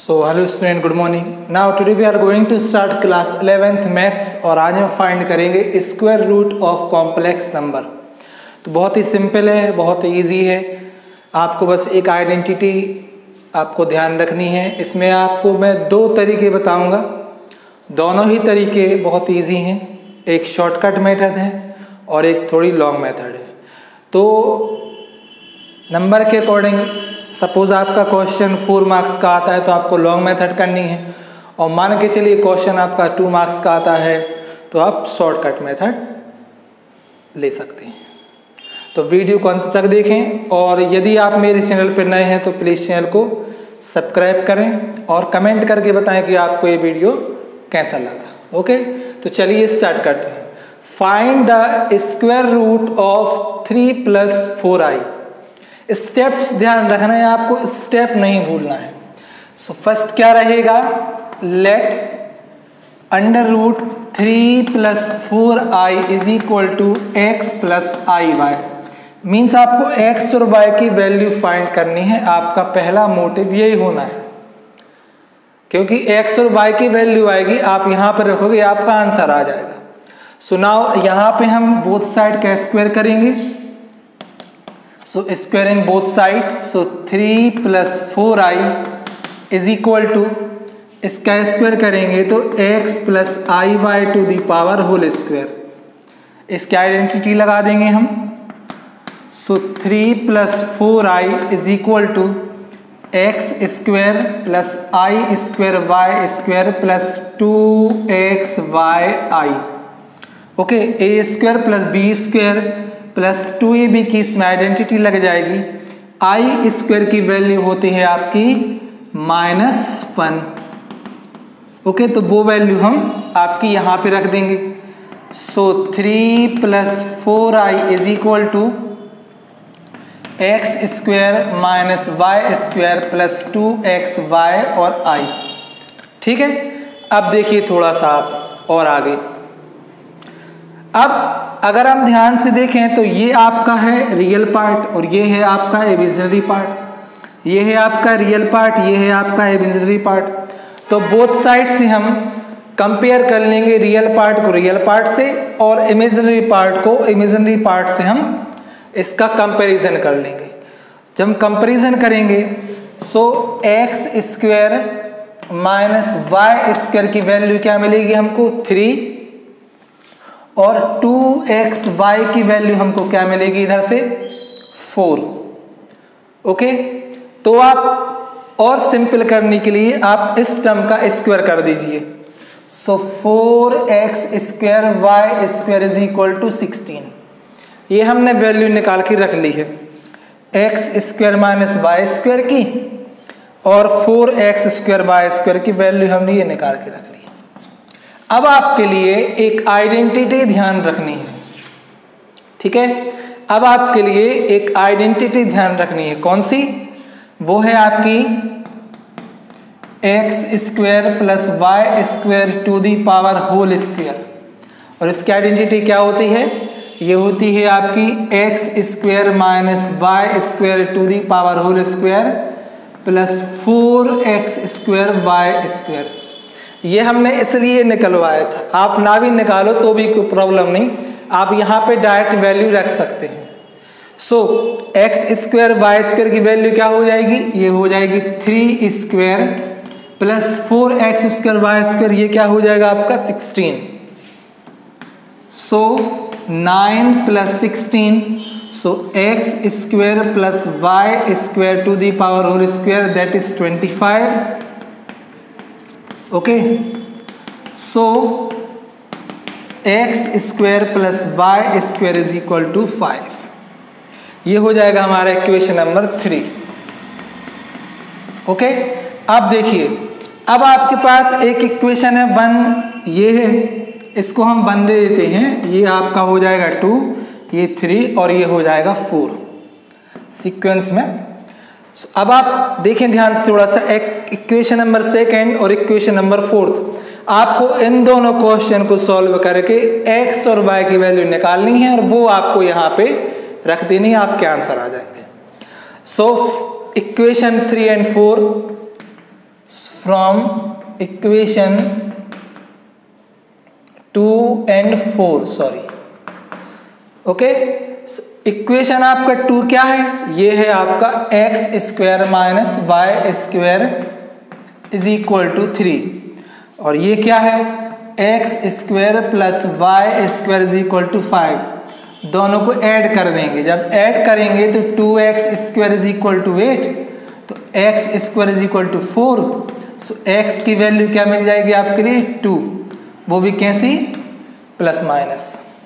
So hello student, good morning. Now today we are going to start class 11th maths और आज हम find करेंगे square root of complex number. तो बहुत ही simple है, बहुत ही ईजी है। आपको बस एक आइडेंटिटी आपको ध्यान रखनी है। इसमें आपको मैं दो तरीके बताऊंगा, दोनों ही तरीके बहुत ईजी हैं। एक शॉर्टकट मेथड है और एक थोड़ी लॉन्ग मेथड है। तो नंबर के अकॉर्डिंग सपोज आपका क्वेश्चन 4 मार्क्स का आता है तो आपको लॉन्ग मेथड करनी है, और मान के चलिए क्वेश्चन आपका 2 मार्क्स का आता है तो आप शॉर्टकट मेथड ले सकते हैं। तो वीडियो को अंत तक देखें, और यदि आप मेरे चैनल पर नए हैं तो प्लीज़ चैनल को सब्सक्राइब करें और कमेंट करके बताएं कि आपको ये वीडियो कैसा लगा। ओके, तो चलिए स्टार्ट करते हैं। Find the square root of 3 + 4i। Steps ध्यान रखना है, आपको स्टेप नहीं भूलना है। सो फर्स्ट क्या रहेगा, let under root 3 + 4i is equal to x + iy। Means आपको x और y की वैल्यू फाइंड करनी है। आपका पहला मोटिव यही होना है, क्योंकि x और y की वैल्यू आएगी, आप यहां पर रखोगे, आपका आंसर आ जाएगा। सो नाउ यहां पे हम बोथ साइड का स्क्वायर करेंगे। So squaring both sides, so 3 + 4i is equal to, इसका स्क्वायर करेंगे तो x + iy to the power whole square. इसकी आइडेंटिटी लगा देंगे हम। so 3 + 4i is equal to x² + i² y² + 2xyi। Okay, a² + b² + 2ab की इसमें identity लग जाएगी। i² की वैल्यू होती है आपकी -1। ओके, तो वो वैल्यू हम आपकी यहां पे रख देंगे। सो 3 + 4i is equal to x² - y² + 2xy और i। ठीक है, अब देखिए थोड़ा सा आप और आगे। अब अगर हम ध्यान से देखें तो ये आपका है रियल पार्ट और ये है आपका इमेजिनरी पार्ट। ये है आपका रियल पार्ट, ये है आपका इमेजिनरी पार्ट। तो बोथ साइड से हम कंपेयर कर लेंगे, रियल पार्ट को रियल पार्ट से और इमेजिनरी पार्ट को इमेजिनरी पार्ट से हम इसका कंपैरिजन कर लेंगे। जब हम कंपैरिजन करेंगे सो x² - y² की वैल्यू क्या मिलेगी हमको 3, और 2xy की वैल्यू हमको क्या मिलेगी इधर से 4। ओके, तो आप और सिंपल करने के लिए आप इस टर्म का स्क्वायर कर दीजिए। So 4x² y² is equal to 16। ये हमने वैल्यू निकाल के रख ली है, x² - y² की, और 4x² y² की वैल्यू हमने ये निकाल के रख ली। अब आपके लिए एक आइडेंटिटी ध्यान रखनी है। ठीक है, अब आपके लिए एक आइडेंटिटी ध्यान रखनी है। कौन सी? वो है आपकी x² + y² to the power whole square. और इसकी आइडेंटिटी क्या होती है? ये होती है आपकी x² - y² to the power whole square + 4x² y²। ये हमने इसलिए निकलवाया था, आप ना भी निकालो तो भी कोई प्रॉब्लम नहीं, आप यहाँ पे डायरेक्ट वैल्यू रख सकते हैं। सो x² y² की वैल्यू क्या हो जाएगी? ये हो जाएगी 3² + 4x² y², ये क्या हो जाएगा आपका 16। So 9 + 16, so x² + y² to the power whole square that is 25। Okay, so x² + y² is equal to 5। ये हो जाएगा हमारा इक्वेशन नंबर 3। ओके, अब देखिए, अब आपके पास एक इक्वेशन है 1, ये है, इसको हम 1 दे देते हैं। ये आपका हो जाएगा 2, ये 3 और ये हो जाएगा 4 सीक्वेंस में। अब आप देखें ध्यान से थोड़ा सा, एक इक्वेशन नंबर 2 और इक्वेशन नंबर 4, आपको इन दोनों क्वेश्चन को सॉल्व करके x और y की वैल्यू निकालनी है और वो आपको यहाँ पे रख देनी है, आपके आंसर आ जाएंगे। सो इक्वेशन 3 और 4 from equation 2 and 4, sorry, okay. Equation आपका 2 क्या है? ये है आपका x square minus y square is equal to 3, और ये क्या है? X square plus y square is equal to 5। दोनों को ऐड कर देंगे, जब ऐड करेंगे तो 2x square is equal to 8, तो x square is equal to 4। So x की वैल्यू क्या मिल जाएगी आपके लिए? 2, वो भी कैसी? प्लस माइनस,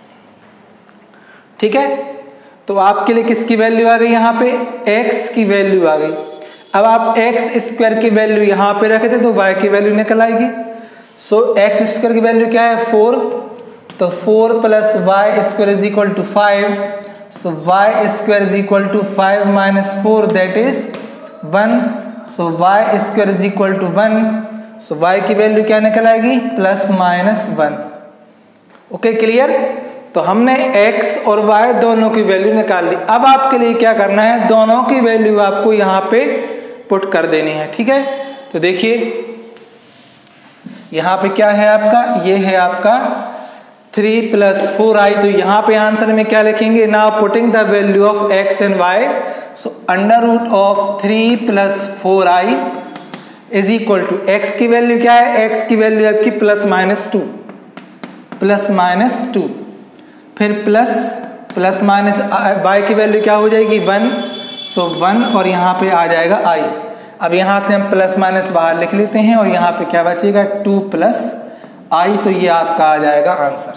ठीक है। तो आपके लिए किसकी वैल्यू आ गई? यहाँ पे x की वैल्यू आ गई। अब आप x स्क्वायर की वैल्यू यहाँ पे रखे थे तो y की वैल्यू निकल आएगी। सो x स्क्वायर की वैल्यू क्या है? 4, तो 4 plus y square is equal to 5। So y square is equal to 5 minus 4, that is 1। So y square is equal to 1। So y की वैल्यू क्या निकल आएगी? Plus minus 1। Okay, clear. तो हमने x और y दोनों की वैल्यू निकाल ली। अब आपके लिए क्या करना है? दोनों की वैल्यू आपको यहाँ पे पुट कर देनी है, ठीक है। तो देखिए यहाँ पे क्या है आपका? ये है आपका 3 प्लस 4i। तो यहाँ पे आंसर में क्या लिखेंगे? Now putting the value of x and y, so under root of 3 plus 4i is equal to x की वैल्यू क्या है? x की वैल्यू आपकी प्लस माइनस 2, प्लस माइनस 2, फिर प्लस माइनस y की वैल्यू क्या हो जाएगी? 1। सो 1 और यहाँ पे आ जाएगा i। अब यहाँ से हम प्लस माइनस बाहर लिख लेते हैं और यहाँ पे क्या बचेगा? 2 प्लस i। तो ये आपका आ जाएगा आंसर,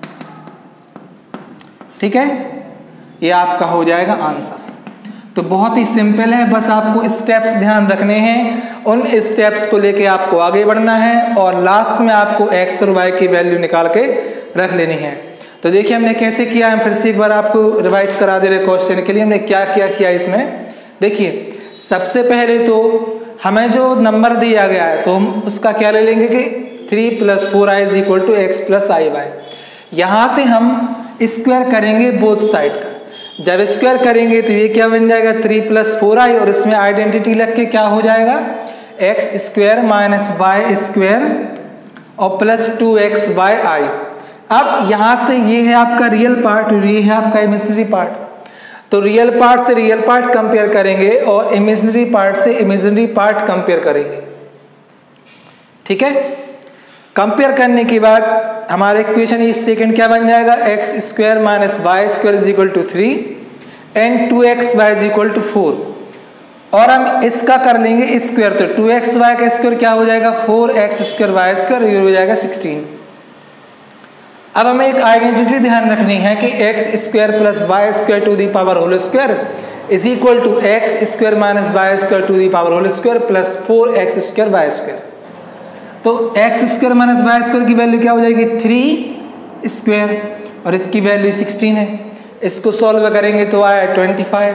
ठीक है। ये आपका हो जाएगा आंसर। तो बहुत ही सिंपल है, बस आपको स्टेप्स ध्यान रखने हैं, उन स्टेप्स को लेके आपको आगे बढ़ना है और लास्ट में आपको x और y की वैल्यू निकाल के रख लेनी है। तो देखिए हमने कैसे किया है, फिर से एक बार आपको रिवाइज करा दे रहे क्वेश्चन के लिए। हमने क्या क्या किया इसमें? देखिए सबसे पहले तो हमें जो नंबर दिया गया है तो हम उसका क्या ले लेंगे कि 3 plus 4i is equal to x plus i y. यहाँ से हम स्क्वायर करेंगे बोथ साइड का। जब स्क्वायर करेंगे तो ये क्या बन जाएगा? 3 प्लस 4i, और इसमें आइडेंटिटी लग के क्या हो जाएगा? X square minus y square और प्लस 2xy। अब यहाँ से ये है आपका रियल पार्ट और ये है आपका इमेजिनरी पार्ट। तो रियल पार्ट से रियल पार्ट कंपेयर करेंगे और इमेजिनरी पार्ट से इमेजिनरी पार्ट कंपेयर करेंगे, ठीक है। कंपेयर करने के बाद हमारे इक्वेशन ये सेकंड क्या बन जाएगा? X square minus y square is equal to 3 and 2xy is equal to 4। और हम इसका कर लेंगे स्क्वायर, तो 2xy का स्क्वायर क्या हो जाएगा? 4x स्क्वायर वाई स्क्वायर, ये हो जाएगा 16। अब हमें एक आइडेंटिटी ध्यान रखनी है कि x square plus y square to the power whole square is equal to x square minus y square to the power whole square plus 4x square y square. तो x square minus y square की value क्या हो जाएगी? 3 square, और इसकी value 16 है। इसको solve करेंगे तो आया 25।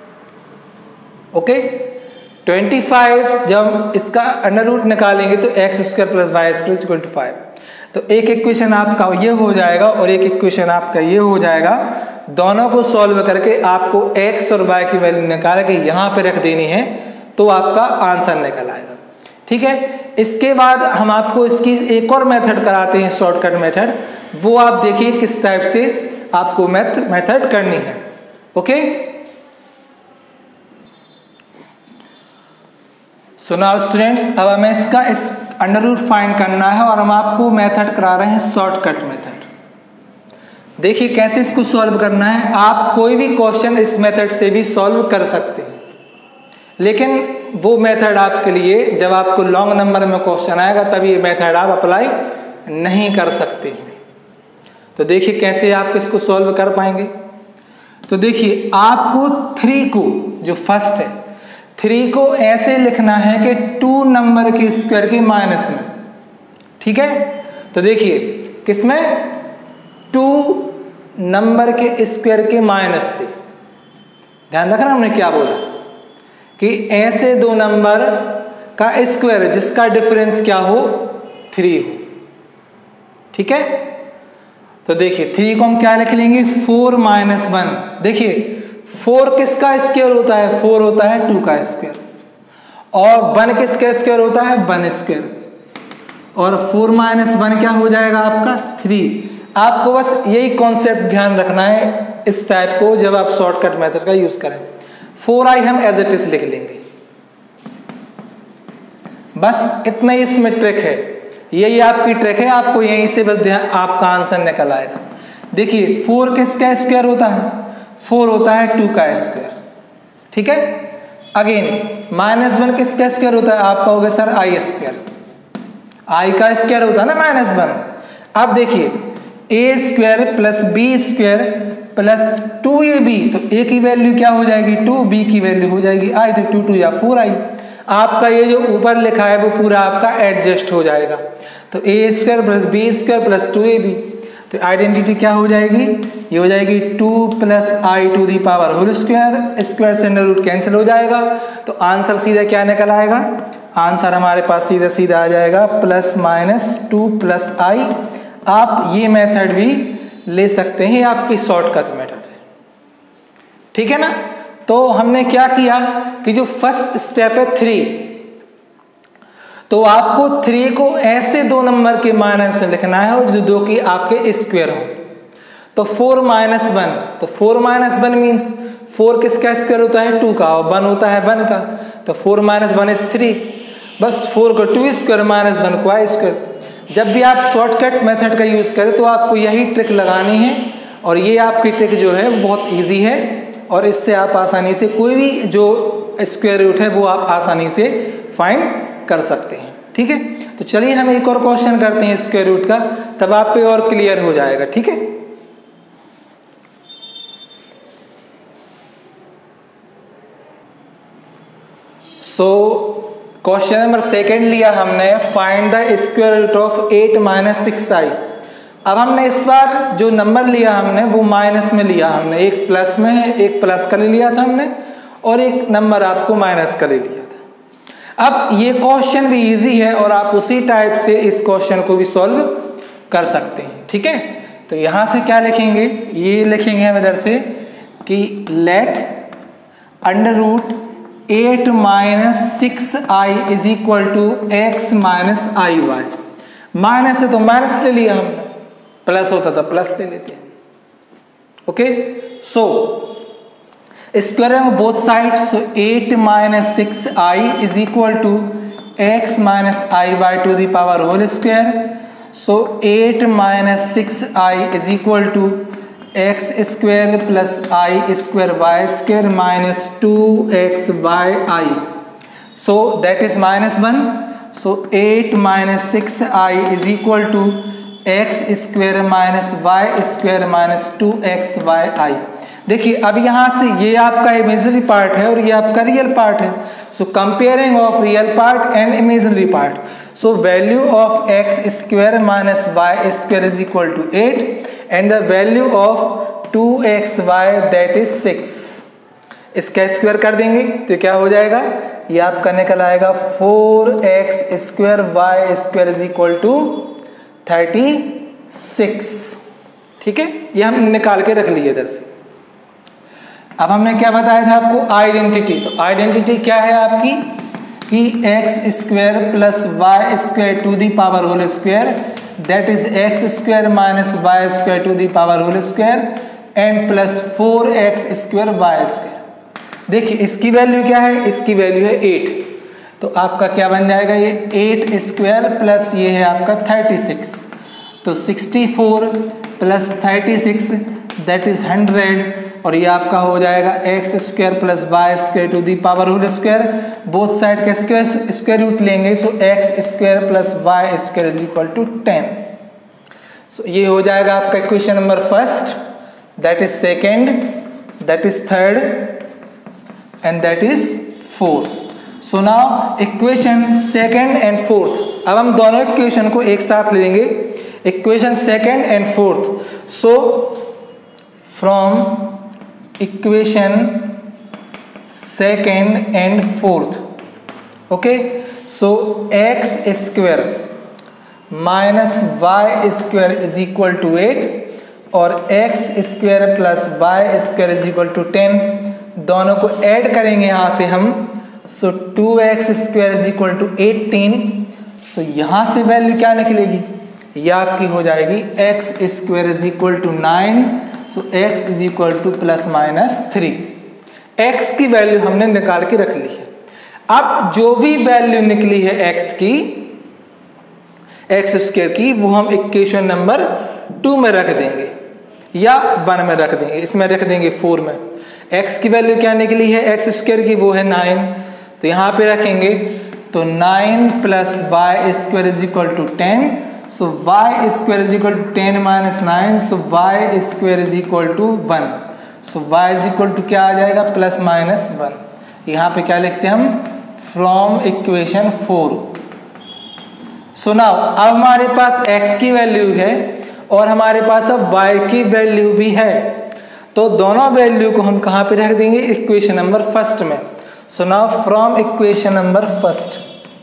ओके, 25 जब हम इसका अंडर रूट निकालेंगे तो x square plus y square equal to 5। तो एक इक्वेशन आपका ये हो जाएगा और एक इक्वेशन आपका ये हो जाएगा। दोनों को सॉल्व करके आपको x और y की वैल्यू निकाल के यहाँ पे रख देनी है तो आपका आंसर निकल आएगा, ठीक है। इसके बाद हम आपको इसकी एक और मेथड कराते हैं, शॉर्टकट मेथड। वो आप देखिए किस टाइप से आपको मेथड करनी है। ओके, सो नाउ स्टूडेंट्स, अब हमें इसका अंडर रूट फाइंड करना है और हम आपको मेथड करा रहे हैं शॉर्टकट मेथड। देखिए कैसे इसको सॉल्व करना है। आप कोई भी क्वेश्चन इस मेथड से भी सॉल्व कर सकते हैं, लेकिन वो मेथड आपके लिए जब आपको लॉन्ग नंबर में क्वेश्चन आएगा तब ये मेथड आप अप्लाई नहीं कर सकते। तो देखिए कैसे आप इसको सॉल्व कर पाएंगे। तो देखिए आपको 3 को, जो फर्स्ट है 3 को ऐसे लिखना है कि 2 नंबर के स्क्वायर के माइनस में, ठीक है। तो देखिए किसमें? 2 नंबर के स्क्वायर के माइनस से। ध्यान रखना हमने क्या बोला कि ऐसे 2 नंबर का स्क्वायर जिसका डिफरेंस क्या हो? 3 हो, ठीक है। तो देखिए 3 को हम क्या लिख लेंगे? 4 माइनस 1। देखिए 4 किसका स्क्वायर होता है? 4 होता है 2 का स्क्वायर। और 1 किसका स्क्वायर होता है 1 स्क्वायर, और 4 माइनस 1 क्या हो जाएगा आपका 3। आपको बस यही कॉन्सेप्ट ध्यान रखना है इस टाइप को जब आप शॉर्टकट मेथड का यूज करें। 4i हम एज इट इज लिख लेंगे, बस इतना ही इसमें ट्रिक है, यही आपकी ट्रिक है, आपको यहीं से बस आपका आंसर निकल आएगा। देखिए 4 किसका स्क्वायर होता है 4 होता है 2 का स्क्वायर, ठीक है। अगेन -1 किसका स्क्वायर होता है आपका होगा सर i स्क्वायर, i का स्क्वायर होता है ना -1। अब देखिए a square plus b square plus 2ab, तो a की वैल्यू क्या हो जाएगी 2, b की वैल्यू हो जाएगी i, तो 2 2 या 4i। आपका ये जो ऊपर लिखा है वो पूरा आपका एडजस्ट हो जाएगा, तो a square plus b square plus 2ab, तो आइडेंटिटी क्या हो जाएगी, ये हो जाएगी 2 plus i to the power whole square, square से अंडर रूट कैंसिल हो जाएगा, तो आंसर सीधा क्या निकल आएगा, आंसर हमारे पास सीधा सीधा आ जाएगा प्लस माइनस 2 प्लस आई। आप ये मेथड भी ले सकते हैं, आपकी शॉर्टकट मेथड है, ठीक है ना। तो हमने क्या किया कि जो फर्स्ट स्टेप है 3, तो आपको 3 को ऐसे 2 नंबर के माइनस में लिखना है जो कि आपके स्क्वायर हो। तो 4 माइनस 1, तो 4 माइनस 1 मीन्स 4 किसका स्क्वायर होता है 2 का, और 1 होता है 1 का, तो 4 माइनस 1 इज 3, बस 4 को 2 स्क्वायर माइनस 1 को आई स्क्वायर। जब भी आप शॉर्टकट मेथड का यूज करें तो आपको यही ट्रिक लगानी है, और ये आपकी ट्रिक जो है बहुत ईजी है, और इससे आप आसानी से कोई भी जो स्क्वायर रूट है वो आप आसानी से फाइंड कर सकते हैं, ठीक है। तो चलिए हम एक और क्वेश्चन करते हैं स्क्वायर रूट का, तब आप पे और क्लियर हो जाएगा, ठीक है। सो क्वेश्चन नंबर 2 लिया हमने, find the square root of 8 minus 6i। अब हमने इस बार जो नंबर लिया हमने वो माइनस में लिया हमने, एक प्लस में है, एक प्लस का ले लिया था हमने, और एक नंबर आपको माइनस का ले लिया था। अब ये क्वेश्चन भी इजी है और आप उसी टाइप से इस क्वेश्चन को भी सॉल्व कर सकते हैं, ठीक है। तो यहां से क्या लिखेंगे, ये लिखेंगे हम इधर से कि let under root 8 minus 6i is equal to x minus i y. Minus है तो माइनस ले लिया हमने, प्लस होता था प्लस ले लेते हैं, ओके। सो स्क्वायर है both side, so 8 minus 6i is equal to x minus i y to the power whole square. So 8 minus 6i is equal to x square plus i square y square minus 2xy। So that is -1। So 8 minus 6i is equal to x square minus y square minus 2xy। देखिए अब यहाँ से ये आपका imaginary part है और ये आपका रियल पार्ट है। So comparing of real part and imaginary part, so value of x square minus y square is equal to 8 and the value of 2xy that is 6। इसका स्क्वायर कर देंगे तो क्या हो जाएगा, ये आपका निकल आएगा 4x square y square is equal to 36, ठीक है। ये हम निकाल के रख लिए इधर से। अब हमने क्या बताया था आपको आइडेंटिटी, तो आइडेंटिटी क्या है आपकी कि x square plus y square to the power whole square that is x square minus y square to the power whole square and plus 4x square y square. देखिए इसकी वैल्यू क्या है, इसकी वैल्यू है 8, तो आपका क्या बन जाएगा, ये 8 स्क्वायर प्लस ये है आपका 36, तो 64 प्लस 36 दैट इज 100, और ये आपका हो जाएगा x square plus y square to the power whole square. Both side का स्क्वायर रूट लेंगे, so x square plus y square is equal to 10। सो ये हो जाएगा आपका equation number first, that is second, that is third and that is fourth. So now equation second and fourth, अब हम दोनों इक्वेशन को एक साथ ले लेंगे, equation second and fourth. So from equation second and fourth, okay, so x square minus y square is equal to 8 और x square plus y square is equal to 10, दोनों को ऐड करेंगे यहाँ से हम, so 2x square is equal to 18। So यहाँ से value क्या निकलेगी, यह आपकी हो जाएगी x square is equal to 9। So x is equal to plus minus 3। x की वैल्यू हमने निकाल के रख ली है। अब जो भी वैल्यू निकली है x की, x स्क्वायर की, वो हम इक्वेशन नंबर 2 में रख देंगे या 1 में रख देंगे, इसमें रख देंगे 4 में। x की वैल्यू क्या निकली है x स्क्वायर की, वो है 9। तो यहाँ पे रखेंगे तो 9 plus y square is equal to 10। So y square is equal to 10 minus 9। So y square is equal to 1। So y is equal to क्या आ जाएगा, प्लस माइनस 1। यहाँ पे क्या लिखते हैं हम, फ्रॉम इक्वेशन 4। सो नाउ अब हमारे पास x की वैल्यू है और हमारे पास अब y की वैल्यू भी है, तो दोनों वैल्यू को हम कहाँ पे रख देंगे, इक्वेशन नंबर फर्स्ट में। So now from equation number first,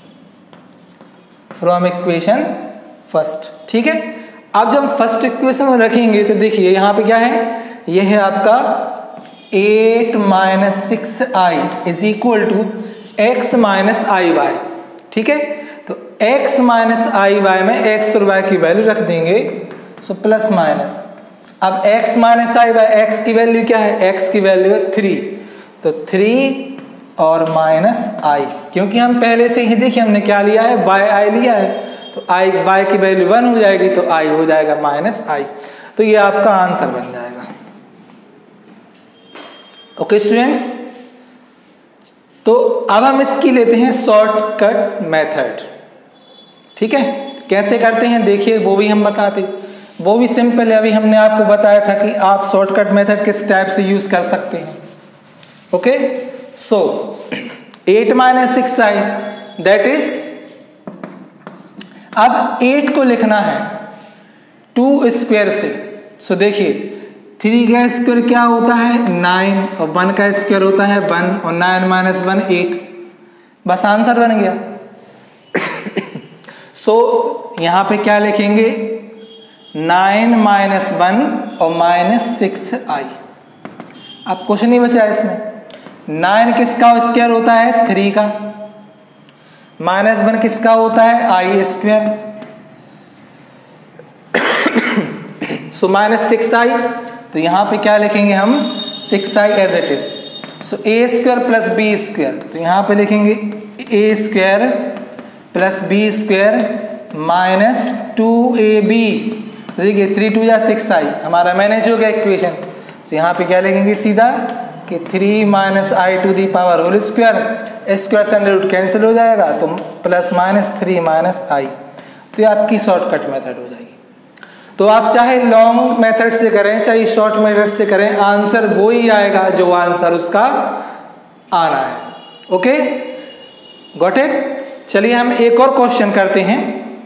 from equation first, ठीक है। अब जब फर्स्ट इक्वेशन में रखेंगे तो देखिए यहाँ पे क्या है, ये है आपका 8 minus 6i is equal to x minus i y, ठीक है। तो x माइनस आई वाई में x और y की वैल्यू रख देंगे, सो प्लस माइनस। अब x minus i y, x की वैल्यू क्या है, x की वैल्यू है 3, तो 3 और माइनस i, क्योंकि हम पहले से ही देखिए हमने क्या लिया है, y लिया है, तो y की वैल्यू 1 हो जाएगी, तो i हो जाएगा माइनस i। तो ये आपका आंसर बन जाएगा। ओके स्टूडेंट्स, तो अब हम इसकी लेते हैं शॉर्टकट मेथड, ठीक है। कैसे करते हैं देखिए, वो भी हम बताते, वो भी सिंपल है। अभी हमने आपको बताया था कि आप शॉर्टकट मेथड किस टाइप से यूज कर सकते हैं। Okay, so 8 minus 6i that is, अब 8 को लिखना है 2 स्क्वायर से। सो देखिए 3 का स्क्वायर क्या होता है 9, और 1 का स्क्वायर होता है 1, और 9 माइनस 1 8, बस आंसर बन गया। सो यहाँ पे क्या लिखेंगे, 9 माइनस 1 और माइनस 6i। अब कुछ नहीं बचा इसमें। 9 किसका स्क्वायर होता है 3 का, माइनस 1 किसका होता है i square, so minus 6i। तो यहाँ पे क्या लिखेंगे हम 6i as it is. So a square plus b square, तो यहाँ पे लिखेंगे a square plus b square minus 2ab। तो देखिए 3 2 या 6i हमारा मैनेज हो गया इक्वेशन। तो यहाँ पे क्या लिखेंगे सीधा कि 3 minus i to the power whole square, square से अंडर रूट कैंसिल हो जाएगा, तो प्लस माइनस 3 माइनस आई। तो ये आपकी शॉर्टकट मेथड हो जाएगी। तो आप चाहे लॉन्ग मेथड से करें चाहे शॉर्ट मेथड से करें, आंसर वो ही आएगा जो आंसर उसका आना है। Okay, got it. चलिए हम एक और क्वेश्चन करते हैं।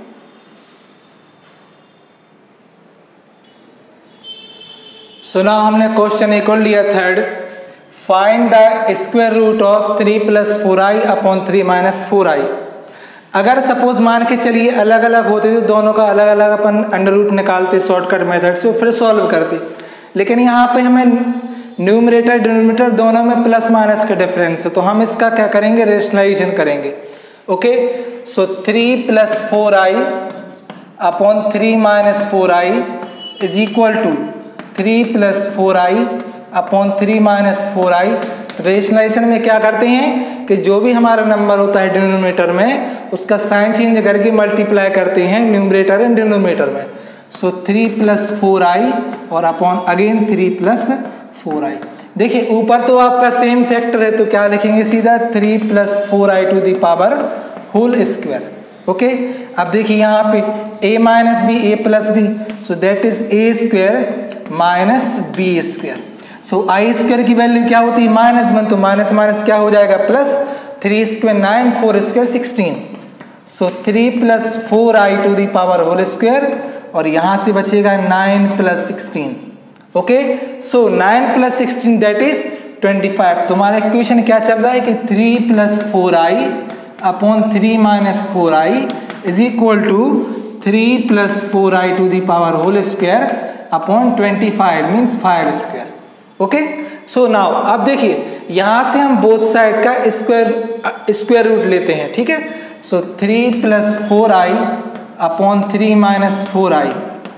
सुना हमने क्वेश्चन एक और लिया third, find the square root of 3 plus 4i upon 3 minus 4i। अगर सपोज मान के चलिए अलग अलग होते तो दोनों का अलग अलग अपन अंडर रूट निकालते शॉर्टकट मेथड से, फिर सॉल्व करते। लेकिन यहाँ पे हमें न्यूमरेटर डिनोमिनेटर दोनों में प्लस माइनस का डिफरेंस है, तो हम इसका क्या करेंगे, रेशनलाइजेशन करेंगे। Okay, so 3 plus 4i upon 3 minus 4i is equal to 3 plus 4i upon 3 minus 4i। Rationalisation में क्या करते हैं कि जो भी हमारा नंबर होता है डिनोमिनेटर में उसका साइन चेंज करके मल्टीप्लाई करते हैं न्यूमरेटर एंड डिनोमिनेटर में। सो 3 प्लस 4i और अपॉन अगेन 3 प्लस 4i। देखिए ऊपर तो आपका सेम फैक्टर है, तो क्या लिखेंगे सीधा 3 plus 4i to the power whole square. Okay, अब देखिए यहाँ पे a minus B A plus B, so that is A square minus B square. So I square की वैल्यू क्या होती है -1, तो माइनस माइनस क्या हो जाएगा plus, 3 square 9, 4 square 16। So 3 plus 4i to the power whole square, और यहाँ से बचेगा 9 plus 16। Okay, so 9 plus 16 that is 25। तुम्हारा इक्वेशन क्या चल रहा है कि 3 plus 4i upon 3 minus 4i is equal to 3 plus 4i to the power whole square upon 25 means 5 square. Okay, so now अब देखिए यहां से हम बोथ साइड का स्क्वायर रूट लेते हैं, ठीक है। So 3 + 4i upon 3 - 4i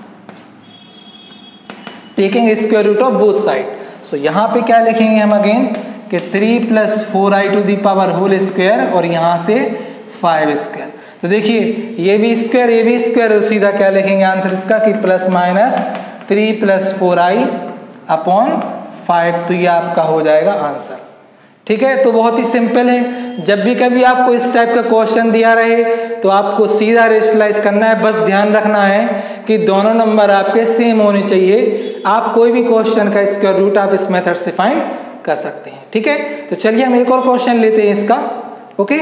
taking square root of both side. So यहां पे क्या लिखेंगे हम अगेन कि 3 + 4i to the power whole square और यहां से 5 स्क्वायर। तो देखिए ये भी स्क्वायर ये भी स्क्वायर, तो सीधा क्या लिखेंगे आंसर इसका कि ±3 + 4i अपॉन 5, तो ये आपका हो जाएगा आंसर, ठीक है। तो बहुत ही सिंपल है, जब भी कभी आपको इस टाइप का क्वेश्चन दिया रहे तो आपको सीधा रेशनलाइज करना है। बस ध्यान रखना है कि दोनों नंबर आपके सेम होने चाहिए। आप कोई भी क्वेश्चन का स्क्वायर रूट आप इस मेथड से फाइंड कर सकते हैं, ठीक है। तो चलिए हम एक और क्वेश्चन लेते हैं इसका, ओके।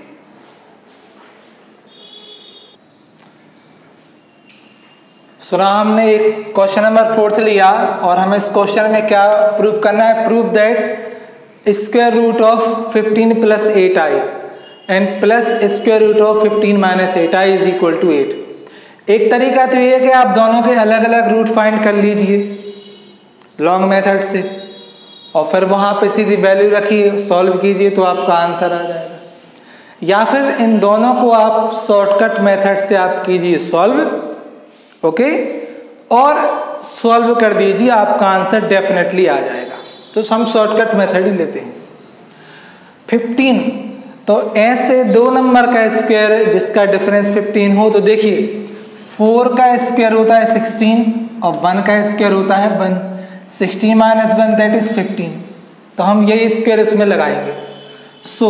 सुना हमने एक क्वेश्चन नंबर 4 लिया और हमें इस क्वेश्चन में क्या प्रूव करना है, prove that square root of 15 + 8i and plus square root of 15 - 8i is equal to 8। एक तरीका तो ये है कि आप दोनों के अलग अलग रूट फाइंड कर लीजिए लॉन्ग मेथड से और फिर वहां पे सीधी वैल्यू रखिए, सॉल्व कीजिए तो आपका आंसर आ जाएगा। या फिर इन दोनों को आप शॉर्टकट मेथड से आप कीजिए सॉल्व, ओके, और सॉल्व कर दीजिए, आपका आंसर डेफिनेटली आ जाएगा। तो हम शॉर्टकट मेथड ही लेते हैं। 15 तो ऐसे दो नंबर का स्क्वायर जिसका डिफरेंस 15 हो, तो देखिए 4 का स्क्वायर होता है 16 और 1 का स्क्वायर होता है 1। 16 - 1 दैट इज 15, तो हम ये स्क्वायर इसमें लगाएंगे। सो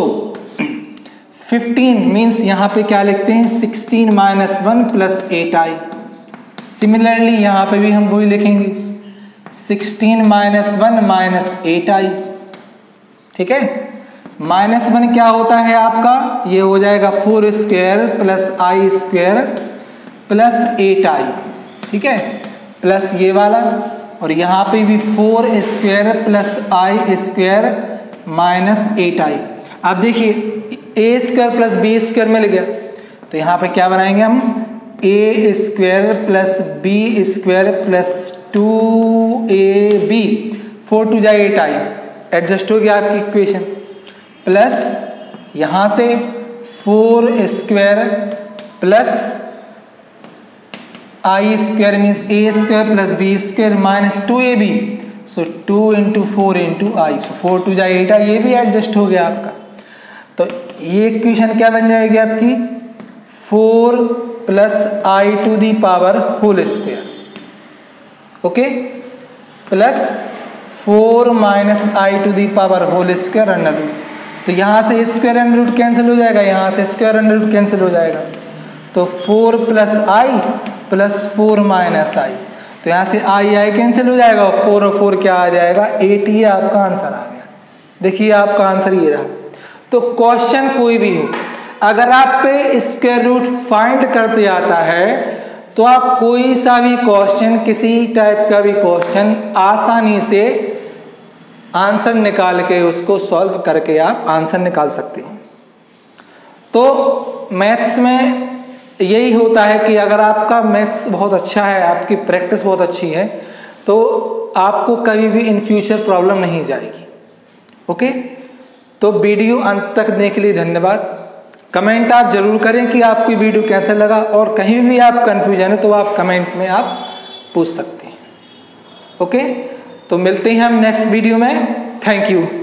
15 मीन्स यहाँ पे क्या लिखते हैं 16 - 1 + 8i। सिमिलरली यहाँ पे भी हम वही लिखेंगे 16 - 1 - 8i, ठीक है। -1 क्या होता है आपका, ये हो जाएगा 4 स्क्वायर + i स्क्वायर + 8i, ठीक है, प्लस ये वाला, और यहाँ पे भी 4 स्क्वायर + i स्क्वायर - 8i। अब देखिए a स्क्वायर + b स्क्वायर मिल गया, तो यहाँ पे क्या बनाएंगे हम a square + b square + 2ab 4 × 2 = 8i, adjust हो गया आपकी इक्वेशन, प्लस यहाँ से 4 square + i square means a square + b square - 2ab, so 2 × 4 × i, so 4 × 2 = 8i, ये भी एडजस्ट हो गया आपका। तो ये इक्वेशन क्या बन जाएगी आपकी 4 + i to the power whole square, okay, plus 4 - i to the power whole square under root. तो यहाँ से स्क्वायर अंडर रूट कैंसिल हो जाएगा, यहाँ से स्क्वायर अंडर रूट कैंसिल हो जाएगा, तो 4 + i + 4 - i, तो यहाँ से i कैंसिल हो जाएगा और 4 और 4 क्या आ जाएगा 8, ये आपका आंसर आ गया। देखिए आपका आंसर ये रहा। तो क्वेश्चन कोई भी हो, अगर आप पे स्क्वायर रूट फाइंड करते आता है तो आप कोई सा भी क्वेश्चन, किसी टाइप का भी क्वेश्चन आसानी से आंसर निकाल के उसको सॉल्व करके आप आंसर निकाल सकते हैं। तो मैथ्स में यही होता है कि अगर आपका मैथ्स बहुत अच्छा है, आपकी प्रैक्टिस बहुत अच्छी है, तो आपको कभी भी इन फ्यूचर प्रॉब्लम नहीं जाएगी, ओके। तो वीडियो अंत तक देखने के लिए धन्यवाद। कमेंट आप जरूर करें कि आपकी वीडियो कैसा लगा, और कहीं भी आप कंफ्यूजन है तो आप कमेंट में आप पूछ सकते हैं, ओके। तो मिलते हैं हम नेक्स्ट वीडियो में। Thank you.